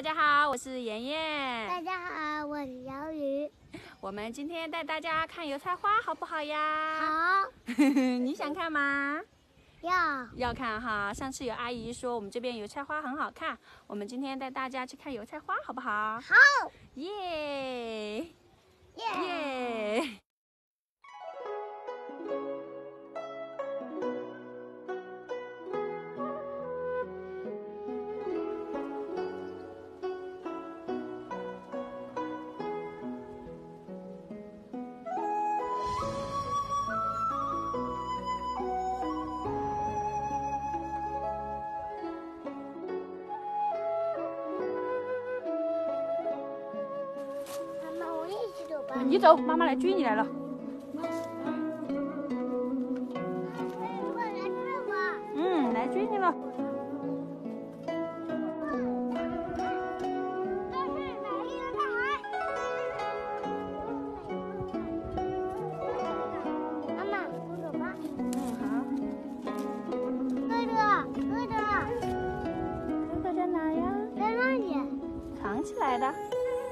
家好，我是妍妍。 大家好，我是姚宇。 我们今天带大家看油菜花，好不好呀？ 好。 你想看吗？ 要看哈。上次有阿姨说我们这边油菜花很好看，我们今天带大家去看油菜花，好不好？ 好。 耶耶。 你走，妈妈来追你来了。来追你了。 妈妈，我走吧。 好。哥哥在哪呀？ 在那里。 藏起来的。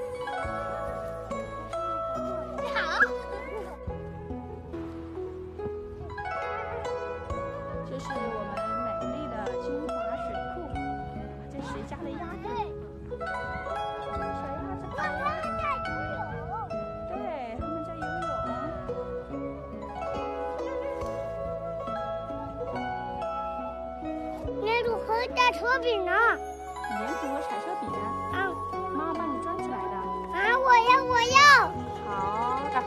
这是我们美丽的金华水库，这是谁家的鸭子？小鸭子。 他们在游泳。 对，他们在游泳。 粘土和踩车饼呢？ 粘土和踩车饼啊？妈妈帮你装起来的。 我要。 好的。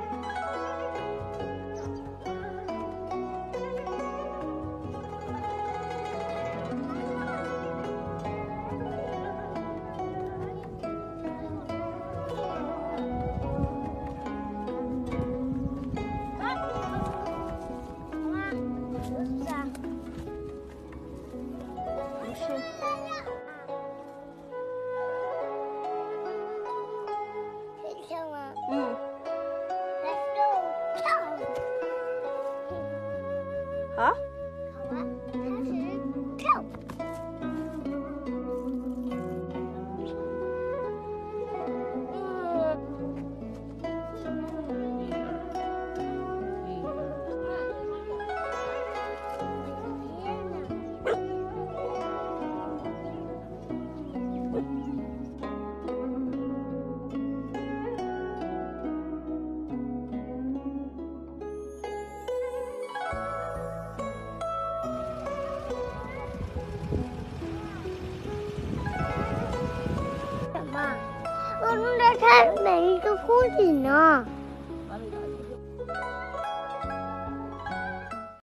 好。 好了，开始跳。我正在看每一个风景呢。